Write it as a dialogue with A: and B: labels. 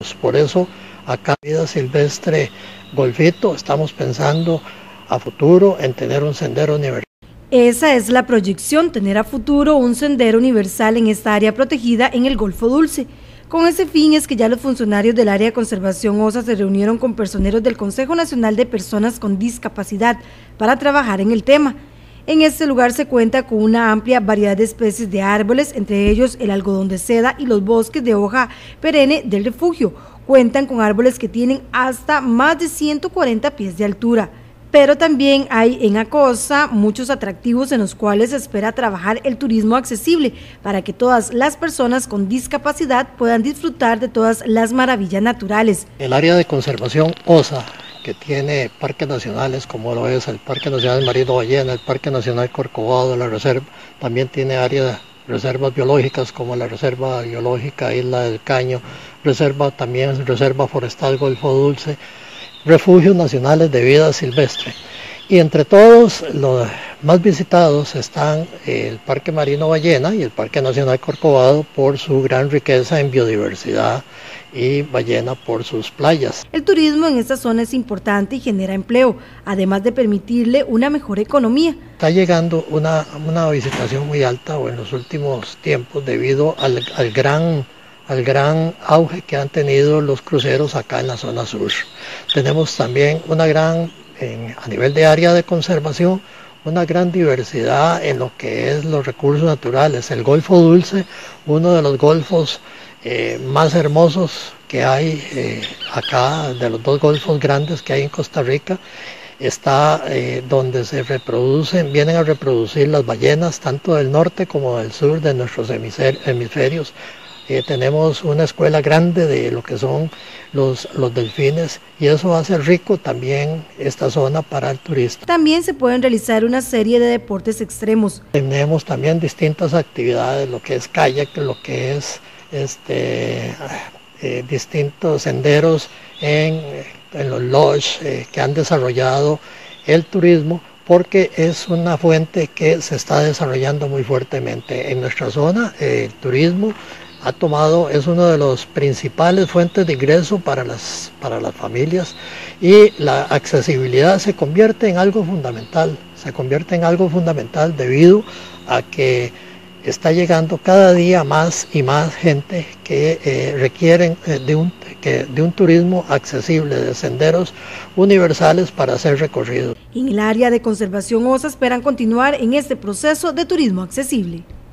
A: Por eso acá en Vida Silvestre Golfito estamos pensando a futuro en tener un sendero universal.
B: Esa es la proyección, tener a futuro un sendero universal en esta área protegida en el Golfo Dulce. Con ese fin es que ya los funcionarios del área de conservación OSA se reunieron con personeros del Consejo Nacional de Personas con Discapacidad para trabajar en el tema. En este lugar se cuenta con una amplia variedad de especies de árboles, entre ellos el algodón de seda y los bosques de hoja perenne del refugio. Cuentan con árboles que tienen hasta más de 140 pies de altura. Pero también hay en Acosa muchos atractivos en los cuales se espera trabajar el turismo accesible para que todas las personas con discapacidad puedan disfrutar de todas las maravillas naturales.
A: El área de conservación OSA, que tiene parques nacionales como lo es el Parque Nacional Marino Ballena, el Parque Nacional Corcovado, la reserva, también tiene áreas reservas biológicas como la Reserva Biológica Isla del Caño, Reserva Forestal Golfo Dulce, refugios nacionales de vida silvestre. Y entre todos los más visitados están el Parque Marino Ballena y el Parque Nacional Corcovado por su gran riqueza en biodiversidad y Ballena por sus playas.
B: El turismo en esta zona es importante y genera empleo, además de permitirle una mejor economía.
A: Está llegando una visitación muy alta en los últimos tiempos debido al gran auge que han tenido los cruceros acá en la zona sur. Tenemos también a nivel de área de conservación, una gran diversidad en lo que es los recursos naturales. El Golfo Dulce, uno de los golfos más hermosos que hay acá, de los dos golfos grandes que hay en Costa Rica, está donde vienen a reproducir las ballenas, tanto del norte como del sur de nuestros hemisferios. Tenemos una escuela grande de lo que son los delfines y eso hace rico también esta zona para el turista.
B: También se pueden realizar una serie de deportes extremos.
A: Tenemos también distintas actividades, lo que es kayak, lo que es distintos senderos en los lodges que han desarrollado el turismo, porque es una fuente que se está desarrollando muy fuertemente en nuestra zona. El turismo es una de las principales fuentes de ingreso para las familias y la accesibilidad se convierte en algo fundamental, debido a que está llegando cada día más y más gente que requieren de un turismo accesible, de senderos universales para hacer recorridos.
B: En el área de conservación OSA esperan continuar en este proceso de turismo accesible.